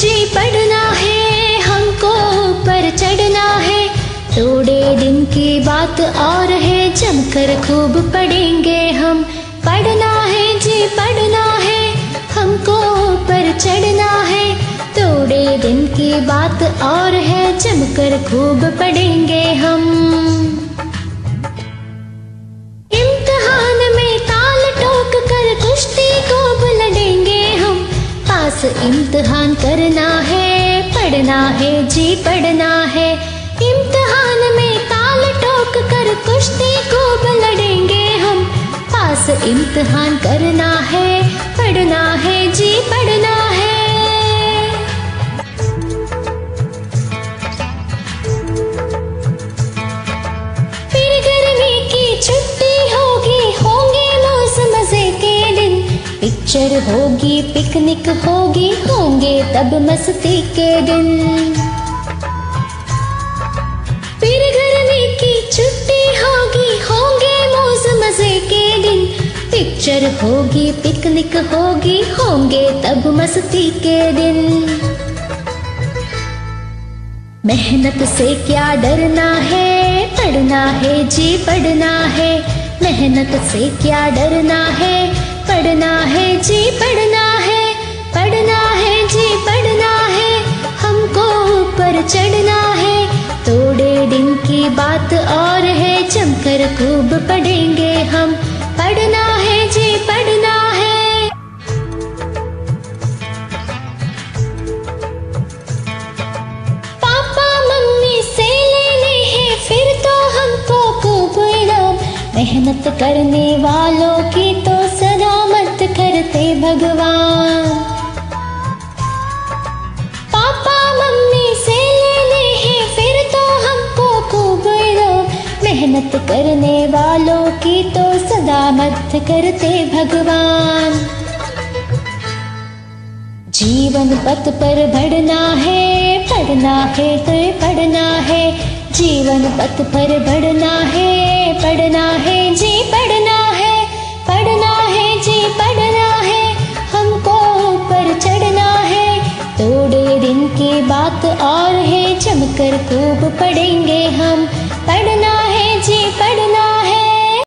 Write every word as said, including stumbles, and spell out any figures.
जी पढ़ना है, हमको ऊपर चढ़ना है। थोड़े दिन की बात और है, जमकर खूब पढ़ेंगे हम। पढ़ना है जी पढ़ना है, हमको ऊपर चढ़ना है। थोड़े दिन की बात और है, जमकर खूब पढ़ेंगे हम। इम्तिहान में ताल ठोक कर कुश्ती खूब लड़ेंगे हम। पास इम्तिहान करना है, पढ़ना है जी पढ़ना है। इम्तिहान में ताल ठोक कर कुश्ती खूब लड़ेंगे हम। पास इम्तिहान करना है, पढ़ना है जी पढ़ना है। फिर गर्मी की छुट्टी होगी, होंगे मौज मजे के दिन। पिक्चर होगी, पिकनिक होगी, होंगे तब मस्ती के दिन। फिर गर्मी की छुट्टी होगी, होंगे मौज मजे के दिन। पिक्चर होगी, पिकनिक होगी, होंगे तब मस्ती के दिन। मेहनत से क्या डरना है, पढ़ना है जी पढ़ना है। मेहनत से क्या डरना है, पढ़ना है जी पढ़ना है। पढ़ना है जी पढ़ना है, हमको ऊपर चढ़ना है। थोड़े दिन की बात और है, जमकर खूब पढ़ेंगे हम। पढ़ना है जी पढ़ना है। पापा मम्मी से लेने हैं फिर तो हमको खूब इनाम। मेहनत करने वालों की तो सलामत करते भगवान। पापा मम्मी से लेने हैं फिर तो हमको खूब इनाम। मेहनत करने वालों की तो सलामत करते भगवान। जीवन पथ पर बढ़ना है, पढ़ना है तो पढ़ना है। जीवन पथ पर बढ़ना है, पढ़ना है जी पढ़ना है। पढ़ना है जी पढ़ना है, हमको ऊपर चढ़ना है। थोड़े दिन की बात और है, जमकर खूब पढ़ेंगे